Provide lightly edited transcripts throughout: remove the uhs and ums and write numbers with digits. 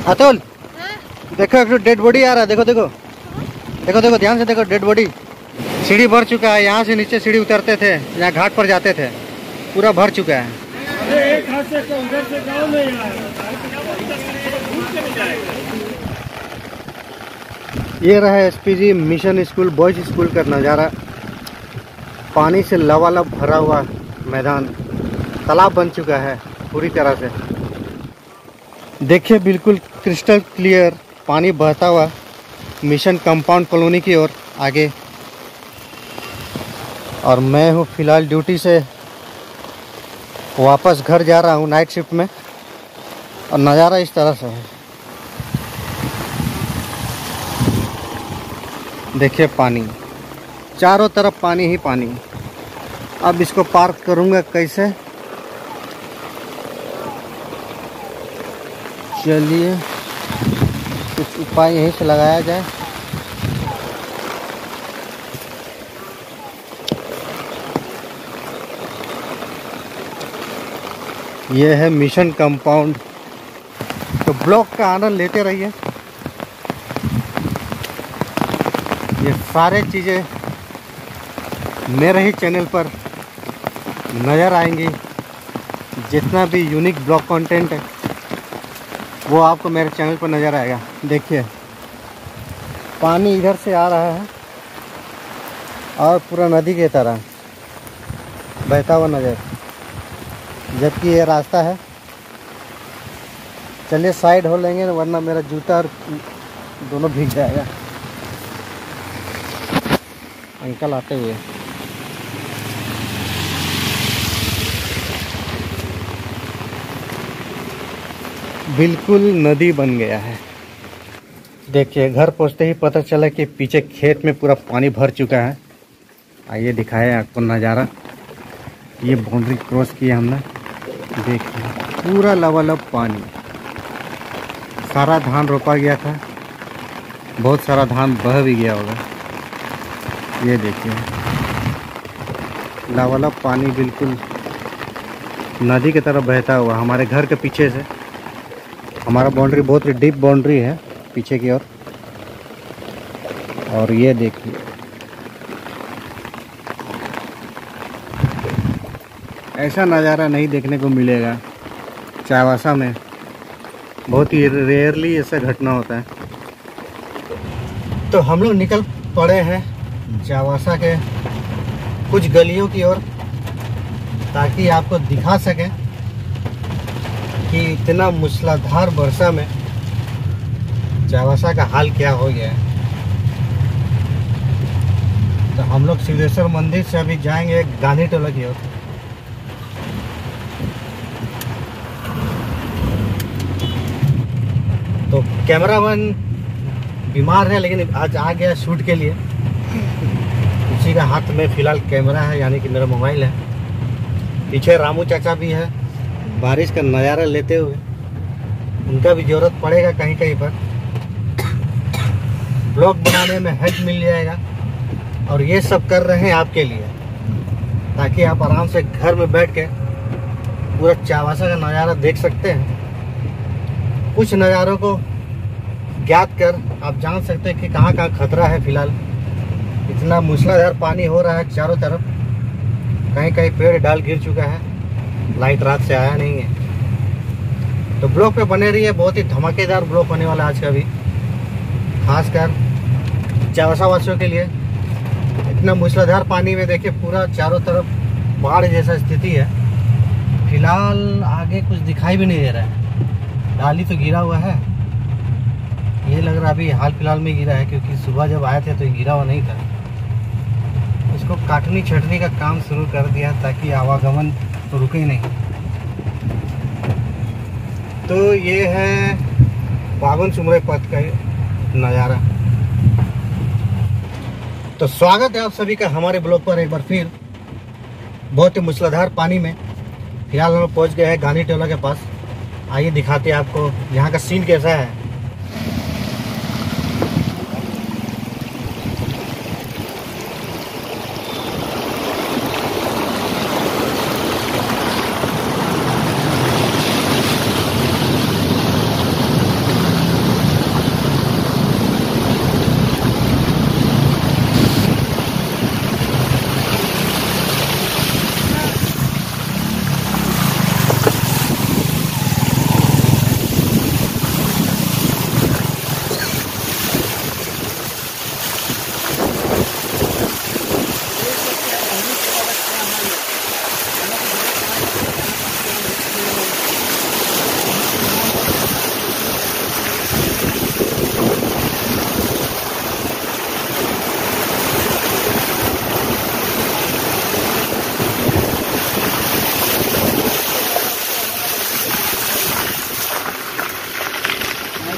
अतुल देखो एक dead body आ रहा है। देखो देखो देखो देखो ध्यान से देखो, डेड बॉडी। सीढ़ी भर चुका है। यहाँ से नीचे सीढ़ी उतरते थे, यहाँ घाट पर जाते थे, पूरा भर चुका है। एक हाथ से उधर से गाँव में ये रहा SPG mission school boys school का नज़ारा। पानी से लबालब भरा हुआ मैदान, तालाब बन चुका है पूरी तरह से। देखिए बिल्कुल क्रिस्टल क्लियर पानी बहता हुआ मिशन कंपाउंड कॉलोनी की ओर आगे। और मैं हूँ फिलहाल ड्यूटी से वापस घर जा रहा हूँ नाइट शिफ्ट में, और नज़ारा इस तरह से है। देखिए पानी, चारों तरफ पानी ही पानी। अब इसको पार्क करूँगा कैसे, चलिए कुछ उपाय यहीं से लगाया जाए। यह है मिशन कंपाउंड। तो ब्लॉग का आनंद लेते रहिए। ये सारे चीज़ें मेरे ही चैनल पर नज़र आएंगी। जितना भी यूनिक ब्लॉग कंटेंट है वो आपको मेरे चैनल पर नज़र आएगा। देखिए पानी इधर से आ रहा है और पूरा नदी की तरह बहता हुआ नज़र, जबकि ये रास्ता है। चलिए साइड हो लेंगे वरना मेरा जूता और दोनों भीग जाएगा। अंकल आते हुए बिल्कुल नदी बन गया है। देखिए घर पहुंचते ही पता चला कि पीछे खेत में पूरा पानी भर चुका है। आइए दिखाएं आपको नज़ारा। ये बाउंड्री क्रॉस किया हमने, देखिए पूरा लबालब पानी। सारा धान रोपा गया था, बहुत सारा धान बह भी गया होगा। ये देखिए लबालब पानी बिल्कुल नदी की तरफ बहता हुआ हमारे घर के पीछे से। हमारा बाउंड्री बहुत ही डीप बाउंड्री है पीछे की ओर। और ये देखिए ऐसा नज़ारा नहीं देखने को मिलेगा चावासा में। बहुत ही रेयरली ऐसा घटना होता है। तो हम लोग निकल पड़े हैं चावासा के कुछ गलियों की ओर, ताकि आपको दिखा सकें कि इतना मूसलाधार वर्षा में चावासा का हाल क्या हो गया है। तो हम लोग सिद्धेश्वर मंदिर से अभी जाएंगे गांधी टोला की ओर। तो कैमरामैन बीमार है लेकिन आज आ गया शूट के लिए। उसी का हाथ में फ़िलहाल कैमरा है, यानी कि मेरा मोबाइल है। पीछे रामू चाचा भी है बारिश का नज़ारा लेते हुए। उनका भी ज़रूरत पड़ेगा कहीं कहीं पर, ब्लॉग बनाने में हेल्प मिल जाएगा। और ये सब कर रहे हैं आपके लिए, ताकि आप आराम से घर में बैठ के पूरा चावासा का नज़ारा देख सकते हैं। कुछ नज़ारों को ज्ञात कर आप जान सकते हैं कि कहाँ कहाँ खतरा है। फिलहाल इतना मूसलाधार पानी हो रहा है चारों तरफ, कहीं कहीं पेड़ डाल गिर चुका है। लाइट रात से आया नहीं है। तो ब्लॉग पे बने रहिए, बहुत ही धमाकेदार ब्लॉग होने वाला आज का भी, खासकर चावासा वासियों के लिए। इतना मूसलाधार पानी में देखिए पूरा चारों तरफ बाढ़ जैसा स्थिति है। फिलहाल आगे कुछ दिखाई भी नहीं दे रहा है। डाली तो गिरा हुआ है, ये लग रहा अभी हाल फिलहाल में गिरा है, क्योंकि सुबह जब आए थे तो गिरा हुआ नहीं था। इसको काटनी छटनी का काम शुरू कर दिया ताकि आवागमन तो रुके ही नहीं। तो ये है बावन सुमरे पथ का नज़ारा। तो स्वागत है आप सभी का हमारे ब्लॉग पर एक बार फिर। बहुत ही मूसलाधार पानी में फिलहाल हम लोग पहुँच गए हैं गांधी टोला के पास। आइए दिखाते हैं आपको यहाँ का सीन कैसा है।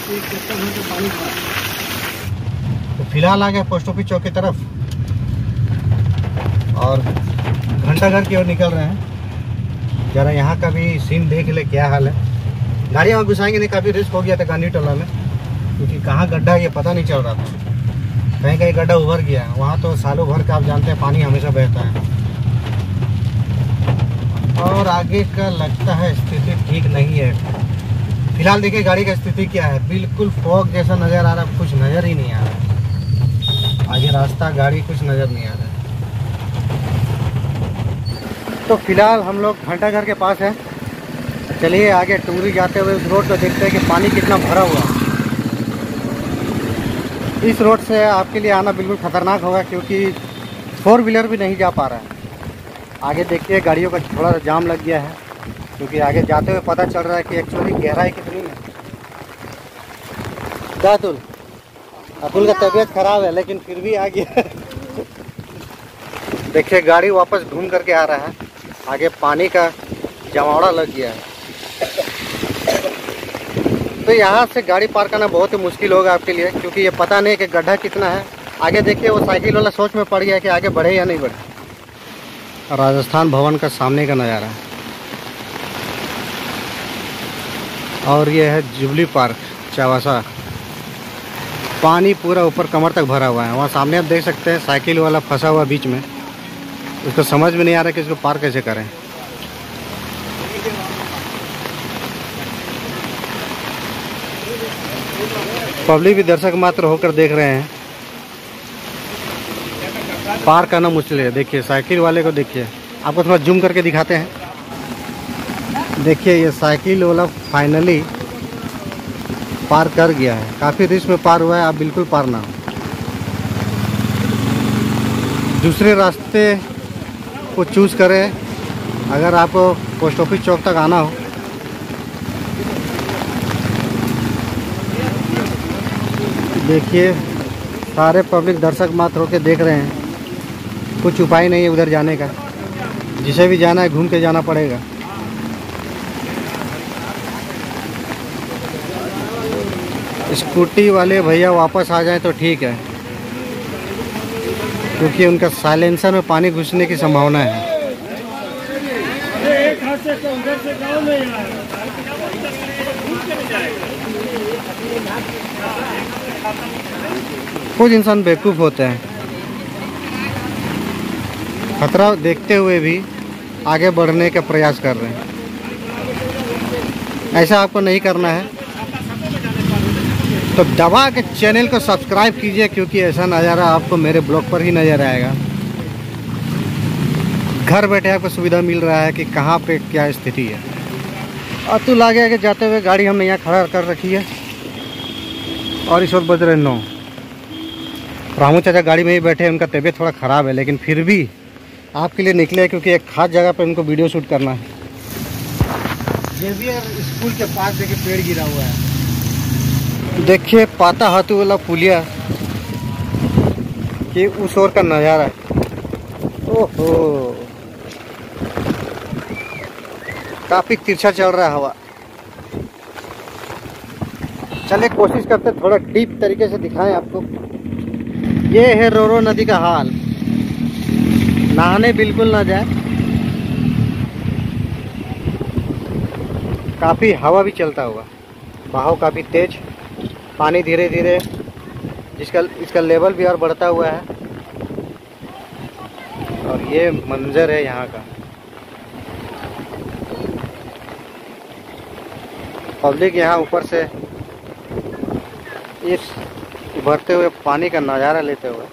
तो फिलहाल आ गए पोस्ट ऑफिस चौक की तरफ और घंटाघर की ओर निकल रहे हैं। जरा यहाँ का भी सीन देख ले क्या हाल है। गाड़ियाँ वहाँ घुसाएंगे नहीं, काफ़ी रिस्क हो गया था गांधी टोला में, क्योंकि कहाँ गड्ढा है ये पता नहीं चल रहा था। कहीं कहीं गड्ढा उभर गया है, वहाँ तो सालों भर का आप जानते हैं पानी हमेशा बहता है। और आगे का लगता है स्थिति ठीक नहीं है। फिलहाल देखिए गाड़ी का स्थिति क्या है, बिल्कुल फॉग जैसा नज़र आ रहा है, कुछ नज़र ही नहीं आ रहा है। आगे रास्ता गाड़ी कुछ नज़र नहीं आ रहा है। तो फिलहाल हम लोग घंटाघर के पास है। चलिए आगे टूरी जाते हुए उस रोड पर देखते हैं कि पानी कितना भरा हुआ है। इस रोड से आपके लिए आना बिल्कुल ख़तरनाक होगा, क्योंकि 4 व्हीलर भी नहीं जा पा रहा है। आगे देखिए गाड़ियों का थोड़ा जाम लग गया है, क्योंकि आगे जाते हुए पता चल रहा है कि एक्चुअली गहराई कितनी है। क्या अतुल का तबीयत खराब है लेकिन फिर भी आ गया। देखिए गाड़ी वापस घूम करके आ रहा है, आगे पानी का जमावड़ा लग गया है। तो यहाँ से गाड़ी पार करना बहुत ही मुश्किल होगा आपके लिए, क्योंकि ये पता नहीं कि गड्ढा कितना है। आगे देखिए वो साइकिल वाला सोच में पड़ गया कि आगे बढ़े या नहीं बढ़े। राजस्थान भवन का सामने का नज़ारा है। और ये है जुबली पार्क चावासा। पानी पूरा ऊपर कमर तक भरा हुआ है। वहाँ सामने आप देख सकते हैं साइकिल वाला फंसा हुआ बीच में, उसको समझ में नहीं आ रहा कि इसको पार कैसे करें। पब्लिक भी दर्शक मात्र होकर देख रहे हैं। पार करना मुश्किल है। देखिए साइकिल वाले को देखिए, आपको थोड़ा जूम करके दिखाते हैं। देखिए ये साइकिल वाला फाइनली पार कर गया है। काफ़ी रिस्क में पार हुआ है, आप बिल्कुल पार ना हो। दूसरे रास्ते को चूज़ करें अगर आपको पोस्ट ऑफिस चौक तक आना हो। देखिए सारे पब्लिक दर्शक मात्र होकर देख रहे हैं। कुछ उपाय नहीं है उधर जाने का, जिसे भी जाना है घूम के जाना पड़ेगा। स्कूटी वाले भैया वापस आ जाएं तो ठीक है, क्योंकि उनका साइलेंसर में पानी घुसने की संभावना है। एक हाथ से तो उधर से गाँव में यार। कुछ इंसान बेवकूफ़ होते हैं, खतरा देखते हुए भी आगे बढ़ने का प्रयास कर रहे हैं। ऐसा आपको नहीं करना है, तो दबा के चैनल को सब्सक्राइब कीजिए, क्योंकि ऐसा नज़ारा आपको मेरे ब्लॉग पर ही नज़र आएगा। घर बैठे आपको सुविधा मिल रहा है कि कहाँ पे क्या स्थिति है। अतुल आगे जाते हुए गाड़ी हमने यहाँ खड़ा कर रखी है और इस वक्त बज रहे 9। रामू चाचा गाड़ी में ही बैठे हैं, उनका तबीयत थोड़ा ख़राब है, लेकिन फिर भी आपके लिए निकले, क्योंकि एक खास जगह पे उनको वीडियो शूट करना है। जेवियर स्कूल के पास देखिए पेड़ गिरा हुआ है। देखिए पाता हाथू वाला पुलिया कि उस ओर का नज़ारा। ओहो काफ़ी तिरछा चल रहा है हवा। चलिए कोशिश करते थोड़ा डीप तरीके से दिखाएं आपको। ये है रोरो नदी का हाल। नहाने बिल्कुल ना जाए। काफ़ी हवा भी चलता हुआ, बहाव काफ़ी तेज, पानी धीरे धीरे इसका लेवल भी और बढ़ता हुआ है। और ये मंजर है यहाँ का। पब्लिक यहाँ ऊपर से इस उभरते हुए पानी का नज़ारा लेते हुए।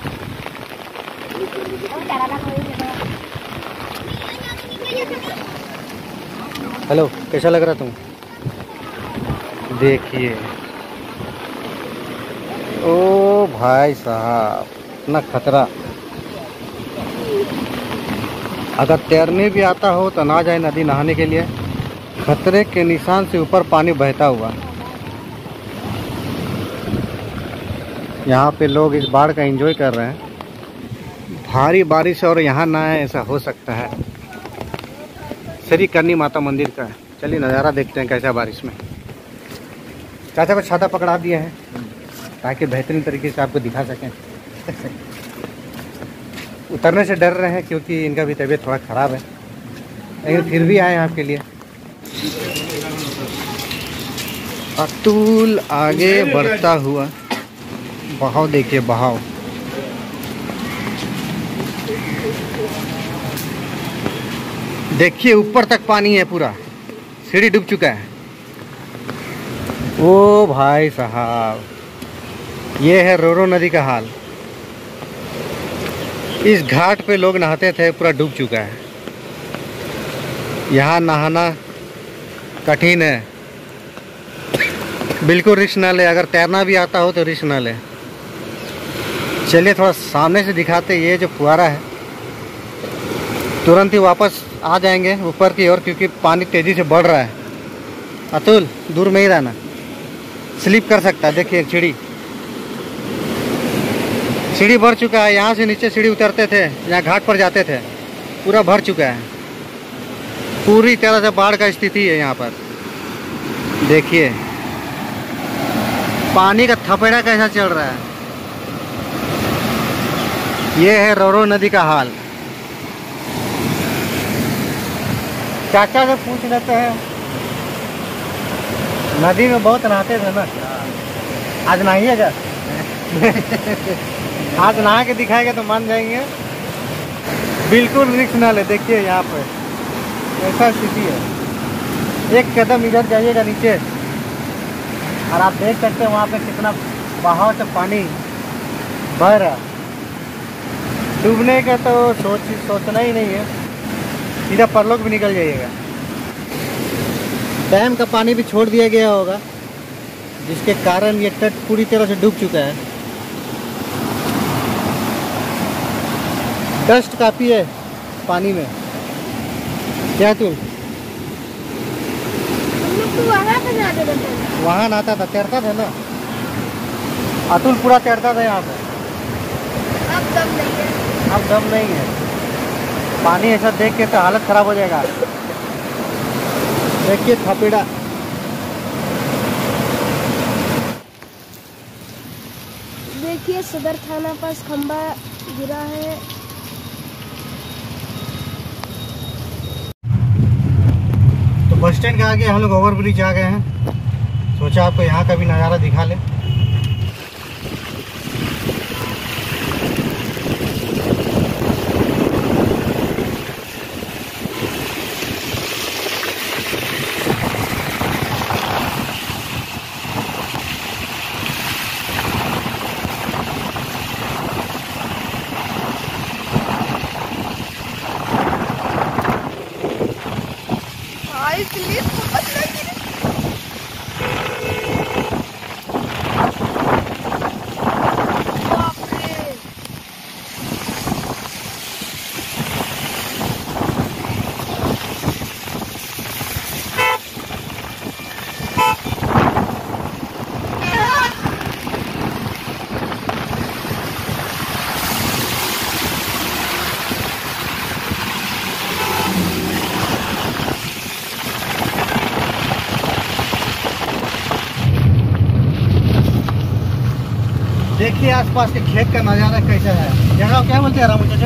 हेलो, कैसा लग रहा तुम? देखिए ओ भाई साहब, इतना खतरा। अगर तैरने भी आता हो तो ना जाए नदी नहाने के लिए। खतरे के निशान से ऊपर पानी बहता हुआ। यहाँ पे लोग इस बाढ़ का एंजॉय कर रहे हैं। भारी बारिश और यहाँ ना आए ऐसा हो सकता है। श्री करनी माता मंदिर का है। चलिए नज़ारा देखते हैं कैसा बारिश में। चाचा को छाता पकड़ा दिए हैं ताकि बेहतरीन तरीके से आपको दिखा सकें। उतरने से डर रहे हैं क्योंकि इनका भी तबीयत थोड़ा ख़राब है, लेकिन फिर भी आए हैं आपके लिए। अतुल आगे बढ़ता हुआ, बहाव देखिए बहाव। देखिए ऊपर तक पानी है, पूरा सीढ़ी डूब चुका है। ओ भाई साहब, ये है रोरो नदी का हाल। इस घाट पे लोग नहाते थे, पूरा डूब चुका है। यहाँ नहाना कठिन है, बिल्कुल रिस्क ना ले। अगर तैरना भी आता हो तो रिस्क ना ले। चलिए थोड़ा सामने से दिखाते। ये जो फुहारा है तुरंत ही वापस आ जाएंगे ऊपर की ओर, क्योंकि पानी तेज़ी से बढ़ रहा है। अतुल दूर में ही रहना, स्लिप कर सकता है। देखिए सीढ़ी भर चुका है। यहाँ से नीचे सीढ़ी उतरते थे, यहाँ घाट पर जाते थे, पूरा भर चुका है। पूरी तरह से बाढ़ का स्थिति है यहाँ पर। देखिए पानी का थपेड़ा कैसा चल रहा है। ये है रोरो नदी का हाल। चाचा से पूछ लेते हैं, नदी में बहुत नहाते थे ना, आज नहाइएगा? आज नहा के दिखाएगा तो मान जाएंगे। बिल्कुल रिस्क ना ले। देखिए यहाँ पे ऐसा स्थिति है। एक कदम इधर जाइएगा नीचे और आप देख सकते हैं वहाँ पे कितना बहाव से पानी बह रहा। डूबने का तो सोचना ही नहीं है, सीधा परलोक भी निकल जाइएगा। डैम का पानी भी छोड़ दिया गया होगा, जिसके कारण ये तट पूरी तरह से डूब चुका है। डस्ट काफ़ी है पानी में। क्या तुम वहाँ नहाता था, तैरता था ना? अतुल पूरा तैरता था यहाँ पे। अब दम नहीं है। पानी ऐसा देख के तो हालत खराब हो जाएगा। देखिए थपेड़ा। देखिए सदर थाना पास खंबा गिरा है। तो बस स्टैंड के आगे हम लोग ओवर ब्रिज आ गए हैं। सोचा आपको यहाँ का भी नज़ारा दिखा ले। देखिए आसपास के खेत का नज़ारा कैसा है। जगह क्या बोलते हैं रामू चाचा?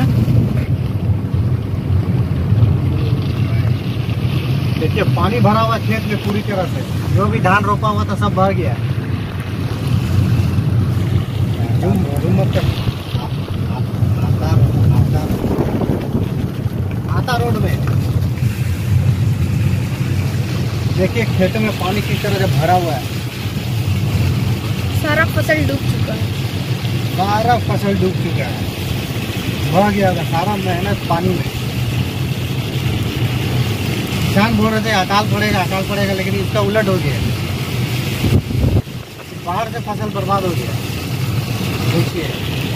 देखिए पानी भरा हुआ खेत में पूरी तरह से। जो भी धान रोपा हुआ था सब भर गया। आता रोड में देखिए खेतों में पानी किस तरह से भरा हुआ है। सारा फसल डूब चुका है। सारा फसल डूब चुका है, भर गया था सारा मेहनत पानी में। किसान बोल रहे थे अकाल पड़ेगा, लेकिन इसका उलट हो गया। बाहर से फसल बर्बाद हो गया। देखिए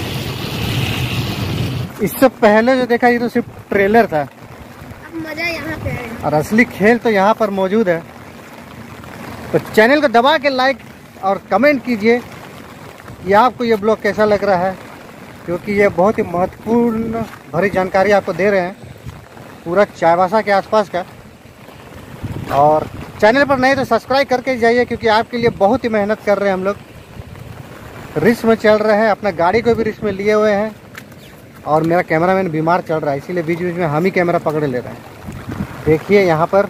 इससे पहले जो देखा ये तो सिर्फ ट्रेलर था। अब मजा यहाँ पे है और असली खेल तो यहाँ पर मौजूद है। तो चैनल को दबा के लाइक और कमेंट कीजिए कि आपको ये ब्लॉग कैसा लग रहा है, क्योंकि ये बहुत ही महत्वपूर्ण भरी जानकारी आपको दे रहे हैं पूरा चाईबासा के आसपास का। और चैनल पर नहीं तो सब्सक्राइब करके जाइए, क्योंकि आपके लिए बहुत ही मेहनत कर रहे हैं हम लोग। रिस्क में चल रहे हैं, अपना गाड़ी को भी रिस्क में लिए हुए हैं। और मेरा कैमरामैन बीमार चल रहा है, इसीलिए बीच बीच में हम ही कैमरा पकड़ ले रहे हैं। देखिए यहाँ पर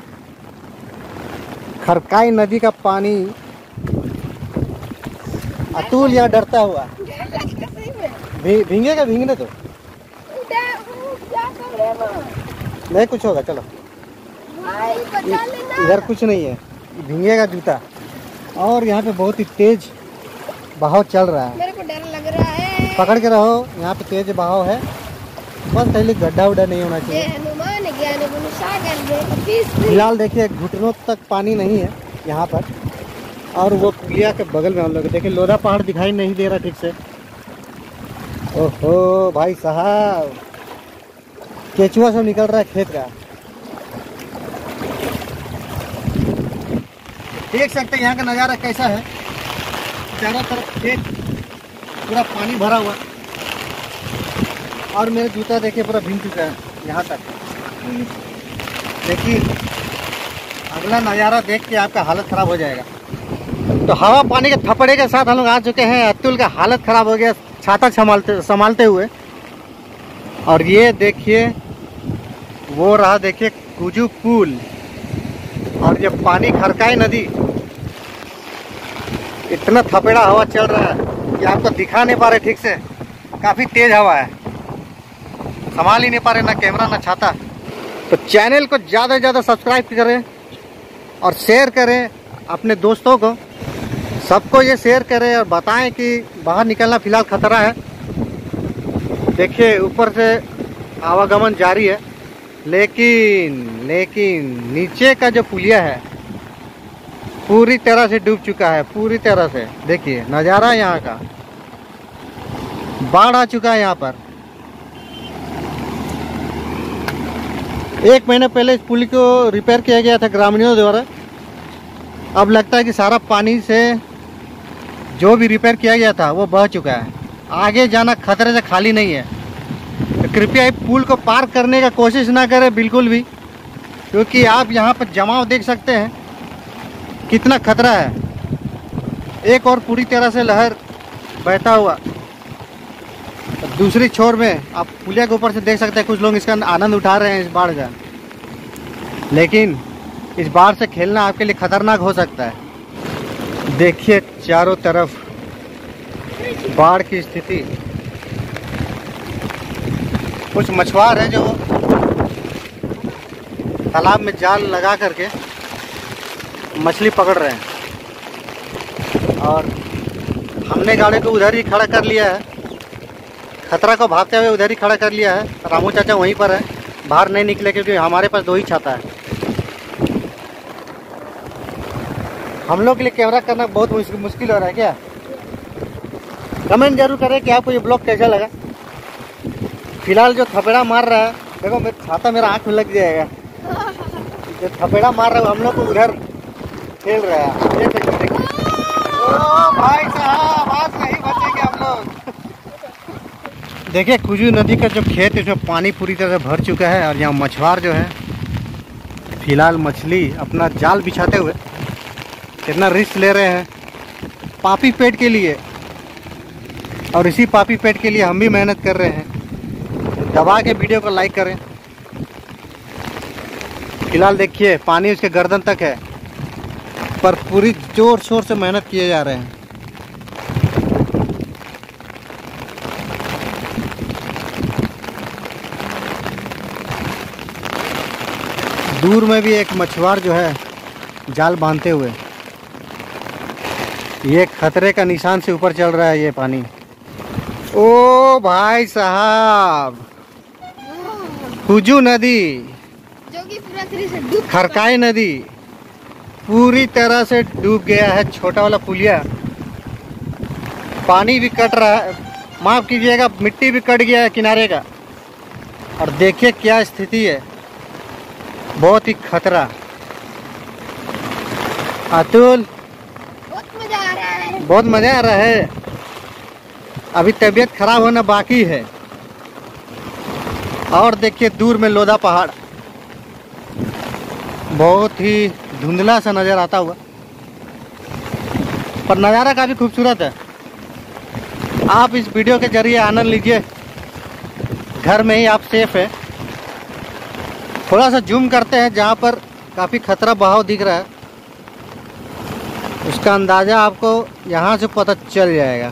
खरकाई नदी का पानी। अतुल यहाँ डरता हुआ भींगेगा, भींगने तो नहीं कुछ होगा। चलो इधर कुछ नहीं है, भींगेगा जूता। और यहाँ पे बहुत ही तेज बहाव चल रहा है, मेरे को डर लग रहा है। पकड़ के रहो, यहाँ पे तेज बहाव है। बस पहले गड्ढा उड्ढा नहीं होना चाहिए। फिलहाल देखिए घुटनों तक पानी नहीं है यहाँ पर। और वो पुलिया के बगल में हम लोग देखिए लोधा पहाड़ दिखाई नहीं दे रहा ठीक से। ओहो भाई साहब, केचुआ सब निकल रहा है खेत का। देख सकते हैं यहाँ का नज़ारा कैसा है। चारों तरफ खेत, पूरा पानी भरा हुआ। और मेरे जूता देखिए पूरा भीग चुका है यहाँ तक। देखिए अगला नज़ारा देख के आपका हालत ख़राब हो जाएगा। तो हवा पानी के थपड़े के साथ हम लोग आ चुके हैं। अतुल का हालत ख़राब हो गया छाता संभालते हुए। और ये देखिए वो रहा, देखिए कुजू पुल। और ये पानी खरकाई नदी। इतना थपेड़ा हवा चल रहा है कि आपको दिखा नहीं पा रहे ठीक से। काफ़ी तेज हवा है, संभाल ही नहीं पा रहे, ना कैमरा ना छाता। तो चैनल को ज़्यादा से ज़्यादा सब्सक्राइब करें और शेयर करें अपने दोस्तों को। सबको ये शेयर करें और बताएं कि बाहर निकलना फ़िलहाल खतरा है। देखिए ऊपर से आवागमन जारी है, लेकिन नीचे का जो पुलिया है पूरी तरह से डूब चुका है, पूरी तरह से। देखिए नज़ारा यहाँ का, बाढ़ आ चुका है यहाँ पर। 1 महीने पहले इस पुल को रिपेयर किया गया था ग्रामीणों द्वारा। अब लगता है कि सारा पानी से जो भी रिपेयर किया गया था वो बह चुका है। आगे जाना खतरे से खाली नहीं है। तो कृपया इस पुल को पार करने का कोशिश ना करें बिल्कुल भी, क्योंकि आप यहाँ पर जमाव देख सकते हैं कितना खतरा है। एक और पूरी तरह से लहर बहता हुआ, दूसरी छोर में आप पुलिया के ऊपर से देख सकते हैं कुछ लोग इसका आनंद उठा रहे हैं इस बाढ़ का। लेकिन इस बाढ़ से खेलना आपके लिए खतरनाक हो सकता है। देखिए चारों तरफ बाढ़ की स्थिति। कुछ मछुआर हैं जो तालाब में जाल लगा करके मछली पकड़ रहे हैं। और हमने गाड़ी को उधर ही खड़ा कर लिया है, खतरा को भागते हुए उधर ही खड़ा कर लिया है। रामू चाचा वहीं पर है, बाहर नहीं निकले क्योंकि हमारे पास 2 ही छाता है। हम लोग के लिए कैमरा करना बहुत मुश्किल हो रहा है क्या? कमेंट जरूर करें कि आपको ये ब्लॉग कैसा लगा। फिलहाल जो थपेड़ा मार रहा है, देखो मेरा छाता मेरा आँख में लग जाएगा। जो थपेड़ा मार रहा है हम लोग को उधर खेल रहा है। ये देखिए ओ भाई साहब, आज नहीं बचेंगे हम लोग। देखिए कुजू नदी का जो खेत है उसमें पानी पूरी तरह से भर चुका है। और यहाँ मछुआर जो है फिलहाल मछली अपना जाल बिछाते हुए कितना रिस्क ले रहे हैं पापी पेट के लिए। और इसी पापी पेट के लिए हम भी मेहनत कर रहे हैं। तो दबा के वीडियो को लाइक करें। फिलहाल देखिए पानी उसके गर्दन तक है, पर पूरी जोर शोर से मेहनत किए जा रहे हैं। दूर में भी एक मछुआर जो है जाल बांधते हुए। ये खतरे का निशान से ऊपर चल रहा है ये पानी। ओ भाई साहब, कुजू नदी, जो कि पूरा तरह से डूब खरकाई नदी पूरी तरह से डूब गया है। छोटा वाला पुलिया, पानी भी कट रहा है, माफ कीजिएगा मिट्टी भी कट गया है किनारे का। और देखिए क्या स्थिति है, बहुत ही खतरा। अतुल बहुत मजा आ रहा है। बहुत मजा आ रहा है। अभी तबीयत खराब होना बाकी है। और देखिए दूर में लोधा पहाड़, बहुत ही धुंधला सा नज़र आता हुआ, पर नज़ारा काफ़ी खूबसूरत है। आप इस वीडियो के जरिए आनंद लीजिए। घर में ही आप सेफ है। थोड़ा सा जूम करते हैं, जहाँ पर काफ़ी खतरा बहाव दिख रहा है, उसका अंदाज़ा आपको यहाँ से पता चल जाएगा।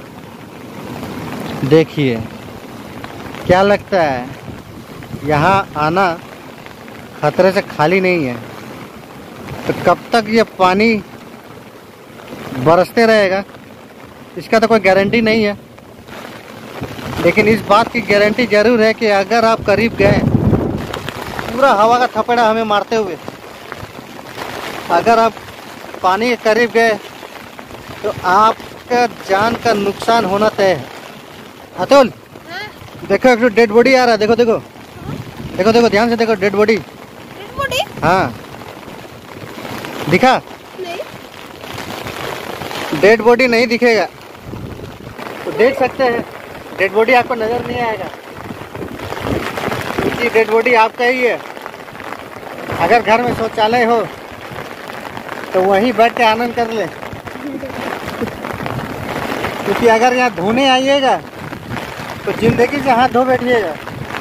देखिए, क्या लगता है, यहाँ आना खतरे से खाली नहीं है। तो कब तक ये पानी बरसते रहेगा इसका तो कोई गारंटी नहीं है, लेकिन इस बात की गारंटी ज़रूर है कि अगर आप करीब गए, पूरा हवा का थपेड़ा हमें मारते हुए अगर आप पानी के करीब गए तो आपका जान का नुकसान होना तय है। अतुल, देखो एक डेड बॉडी आ रहा है। देखो देखो देखो देखो, ध्यान से देखो, डेड बॉडी। हाँ, दिखा? नहीं। डेड बॉडी नहीं दिखेगा तो देख सकते हैं, डेड बॉडी आपको नज़र नहीं आएगा क्योंकि डेड बॉडी आपका ही है। अगर घर में शौचालय हो तो वहीं बैठ के आनंद कर ले, क्योंकि अगर यहाँ धोने आइएगा तो जिंदगी से हाथ धो बैठिएगा।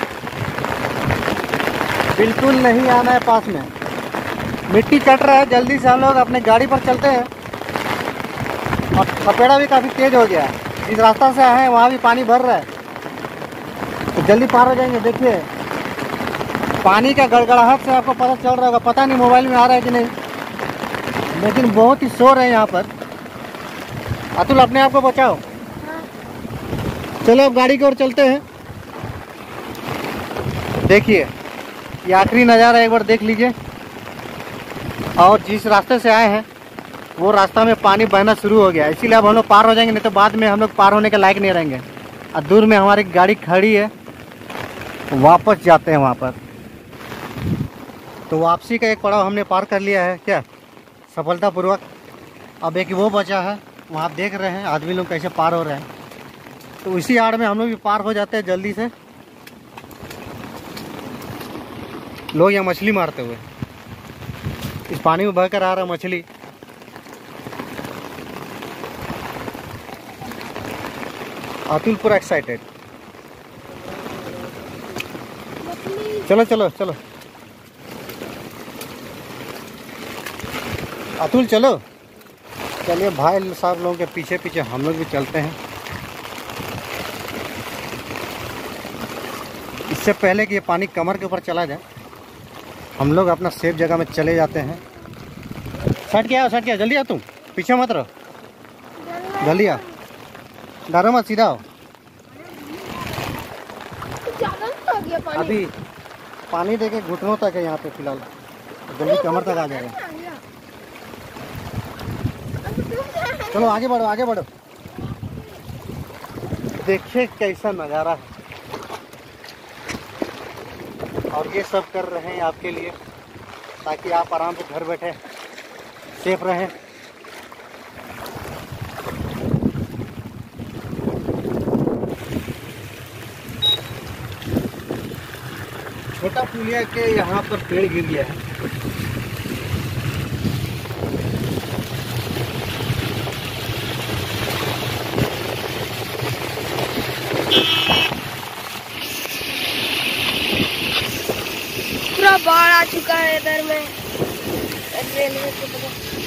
बिल्कुल नहीं आना है पास में। मिट्टी कट रहा है, जल्दी से हम लोग अपने गाड़ी पर चलते हैं। और थपेड़ा भी काफ़ी तेज हो गया है। जिस रास्ता से आए हैं वहाँ भी पानी भर रहा है, तो जल्दी पार हो जाएंगे। देखिए, पानी का गड़गड़ाहट से आपको पता चल रहा होगा, पता नहीं मोबाइल में आ रहा है कि नहीं, लेकिन बहुत ही शोर है यहाँ पर। अतुल, अपने आप को बचाओ। चलो अब गाड़ी की ओर चलते हैं। देखिए, ये आखिरी नज़ारा एक बार देख लीजिए। और जिस रास्ते से आए हैं वो रास्ता में पानी बहना शुरू हो गया, इसीलिए अब हम लोग पार हो जाएंगे, नहीं तो बाद में हम लोग पार होने के लायक नहीं रहेंगे। और दूर में हमारी गाड़ी खड़ी है, वापस जाते हैं वहाँ पर। तो वापसी का एक पड़ाव हमने पार कर लिया है क्या, सफलतापूर्वक। अब एक वो बचा है, वहाँ आप देख रहे हैं आदमी लोग कैसे पार हो रहे हैं। तो इसी आड़ में हम लोग भी पार हो जाते हैं जल्दी से। लोग यहाँ मछली मारते हुए, इस पानी में बहकर आ रहा मछली। अतुल पूरा एक्साइटेड। चलो चलो चलो अतुल, चलो। चलिए भाई साहब लोगों के पीछे पीछे हम लोग भी चलते हैं। इससे पहले कि ये पानी कमर के ऊपर चला जाए, हम लोग अपना सेफ जगह में चले जाते हैं। सट के आओ, सट के आओ, जल्दी आओ, तुम पीछे मत रहो, जल्दी आओ, डरो मत, सीधा आओ। अभी पानी देके घुटनों तक है यहाँ पे फिलहाल, जल्दी कमर तक आ जाएगा। चलो आगे बढ़ो, आगे बढ़ो। देखिए कैसा नज़ारा है, और ये सब कर रहे हैं आपके लिए, ताकि आप आराम से घर बैठे सेफ रहें। छोटा पुलिया के यहाँ पर पेड़ गिर गया है। पूरा बाढ़ आ चुका है इधर में रेलवे के बगल।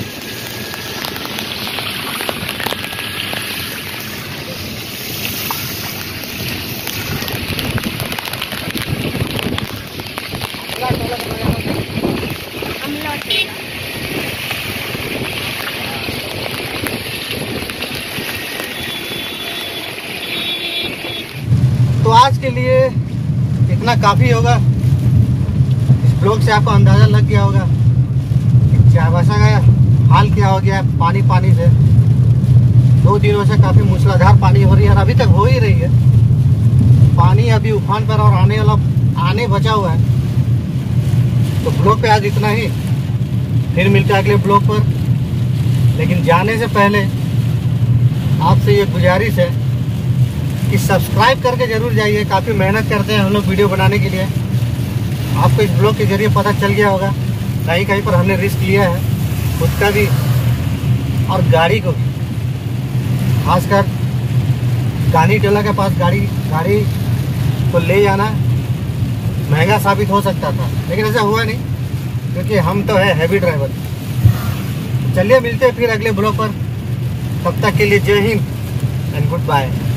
तो आज के लिए इतना काफ़ी होगा। ब्लॉग से आपको अंदाज़ा लग गया होगा कि चाईबासा का हाल क्या हो गया है पानी पानी से। 2 दिनों से काफ़ी मूसलाधार पानी हो रही है और अभी तक हो ही रही है। पानी अभी उफान पर और आने बचा हुआ है। तो ब्लॉग पे आज इतना ही, फिर मिलते हैं अगले ब्लॉग पर। लेकिन जाने से पहले आपसे ये गुजारिश है कि सब्सक्राइब करके ज़रूर जाइए। काफ़ी मेहनत करते हैं हम लोग वीडियो बनाने के लिए। आपको इस ब्लॉग के जरिए पता चल गया होगा कहीं कहीं पर हमने रिस्क लिया है, खुद का भी और गाड़ी को भी। खासकर गानी टोला के पास गाड़ी को ले जाना महंगा साबित हो सकता था, लेकिन ऐसा हुआ नहीं, क्योंकि हम तो है हैवी ड्राइवर। चलिए मिलते हैं फिर अगले ब्लॉग पर, तब तक के लिए जय हिंद एंड गुड बाय।